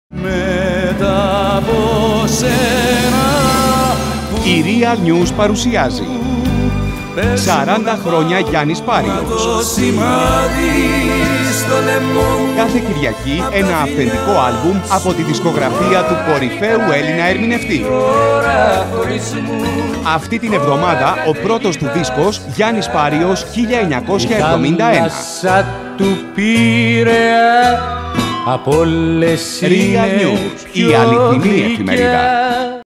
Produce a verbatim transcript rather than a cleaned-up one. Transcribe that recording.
Μετά από σένα Η Real News παρουσιάζει σαράντα χρόνια Γιάννης Πάριος. Κάθε Κυριακή ένα αυθεντικό άλμπουμ από τη δισκογραφία του κορυφαίου Έλληνα ερμηνευτή. Αυτή την εβδομάδα ο πρώτος του δίσκος Γιάννης Πάριος χίλια εννιακόσια εβδομήντα ένα. Real News, η αληθινή εφημερίδα.